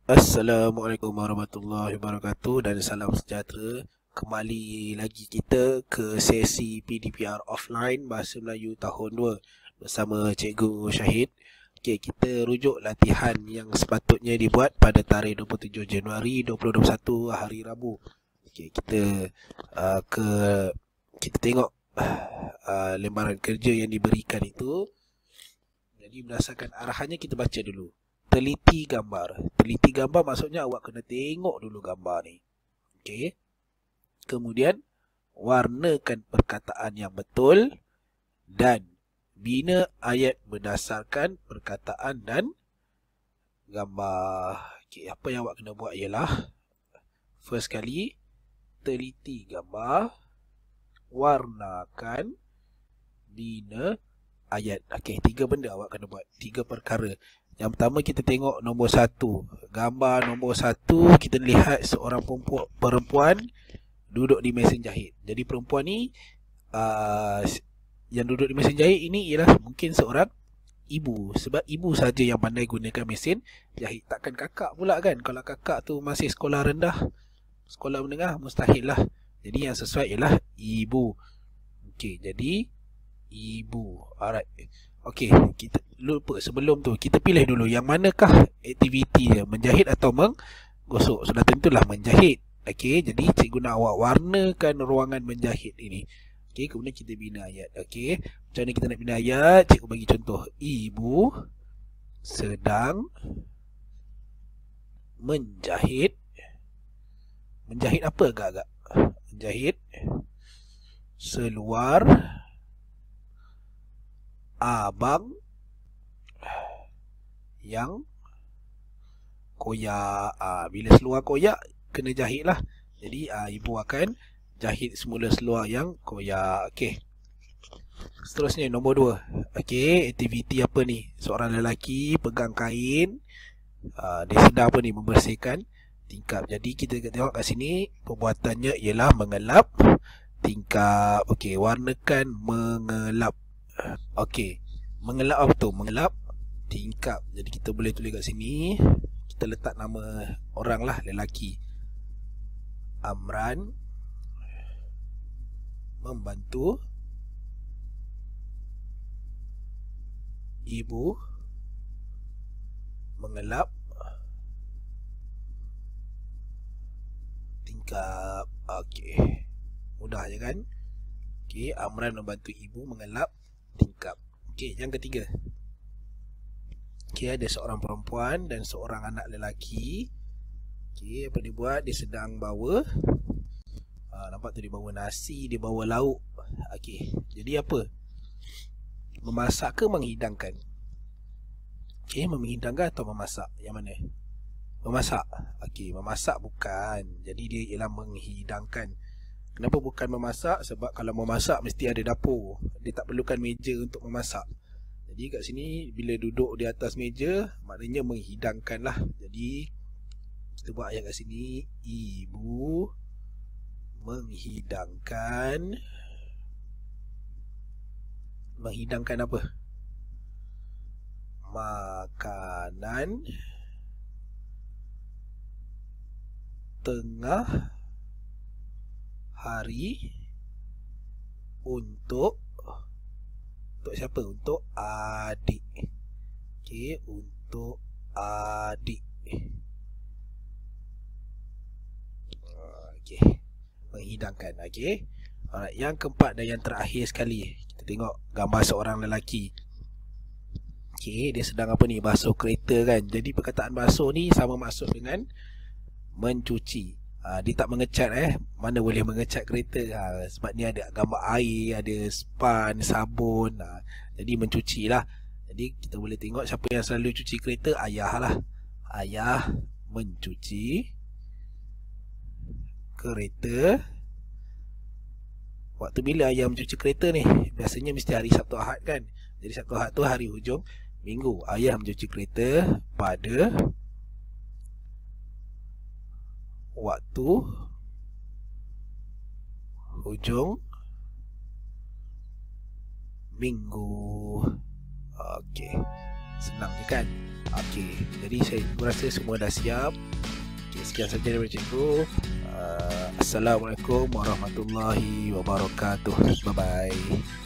Assalamualaikum warahmatullahi wabarakatuh dan salam sejahtera. Kembali lagi kita ke sesi PDPR offline Bahasa Melayu tahun 2 bersama Cikgu Syahid. Okey, kita rujuk latihan yang sepatutnya dibuat pada tarikh 27 Januari 2021 hari Rabu. Okey, kita tengok lembaran kerja yang diberikan itu. Jadi berdasarkan arahannya kita baca dulu. Teliti gambar. Teliti gambar maksudnya awak kena tengok dulu gambar ni. Okey. Kemudian warnakan perkataan yang betul dan bina ayat berdasarkan perkataan dan gambar. Okey, apa yang awak kena buat ialah first kali teliti gambar, warnakan, bina ayat. Okey, 3 benda awak kena buat, 3 perkara. Yang pertama kita tengok nombor 1. Gambar nombor 1 kita lihat seorang perempuan duduk di mesin jahit. Jadi perempuan ni yang duduk di mesin jahit ini ialah mungkin seorang ibu, sebab ibu saja yang pandai gunakan mesin jahit. Takkan kakak pula kan? Kalau kakak tu masih sekolah rendah, sekolah menengah, mustahil lah. Jadi yang sesuai ialah ibu. Okey, jadi ibu. Alright. Okey, kita lupa sebelum tu kita pilih dulu yang manakah aktiviti dia, menjahit atau menggosok. Sudah tentulah menjahit. Okey, jadi cikgu nak awak warnakan ruangan menjahit ini. Okey, kemudian kita bina ayat. Okey, macam mana kita nak bina ayat? Cikgu bagi contoh. Ibu sedang menjahit. Menjahit apa agak-agak? Menjahit seluar abang yang koyak. Bila seluar koyak kena jahit lah. Jadi ibu akan jahit semula seluar yang koyak. Okey, seterusnya nombor 2. Okey, aktiviti apa ni? Seorang lelaki pegang kain, dia sedang apa ni, membersihkan tingkap. Jadi kita tengok kat sini perbuatannya ialah mengelap tingkap. Okey, warnakan mengelap. Okey, mengelap apa tu? Mengelap tingkap. Jadi kita boleh tulis kat sini, kita letak nama orang lah, lelaki. Amran membantu ibu mengelap tingkap. Okey, mudah je kan? Okey, Amran membantu ibu mengelap tingkap. Okey, yang ketiga. Okey, ada seorang perempuan dan seorang anak lelaki. Okey, apa dia buat? Dia sedang bawa nampak tu, dia bawa nasi, dia bawa lauk. Okey, jadi apa? Memasak ke menghidangkan? Okey, menghidangkan atau memasak? Yang mana? Memasak. Okey, memasak bukan. Jadi dia ialah menghidangkan. Kenapa bukan memasak? Sebab kalau memasak mesti ada dapur. Dia tak perlukan meja untuk memasak. Jadi kat sini bila duduk di atas meja maknanya menghidangkan lah. Jadi kita buat ayat kat sini. Ibu menghidangkan. Menghidangkan apa? Makanan tengah hari untuk siapa? Untuk adik. Okey, untuk adik. Okey, menghidangkan. Okey. Alright, yang keempat dan yang terakhir sekali, kita tengok gambar seorang lelaki. Okey, dia sedang apa ni? Basuh kereta kan. Jadi perkataan basuh ni sama maksud dengan mencuci. Dia tak mengecat Mana boleh mengecat kereta? Sebab ni ada gambar air, ada span, sabun. Jadi mencuci lah. Jadi kita boleh tengok siapa yang selalu cuci kereta. Ayah lah. Ayah mencuci kereta. Waktu bila ayah mencuci kereta ni? Biasanya mesti hari Sabtu Ahad kan. Jadi Sabtu Ahad tu hari hujung minggu. Ayah mencuci kereta pada waktu hujung minggu. Okey, senang je kan? Okey, jadi saya rasa semua dah siap. Okey, sekian saja daripada cikgu. Assalamualaikum warahmatullahi wabarakatuh. Bye bye.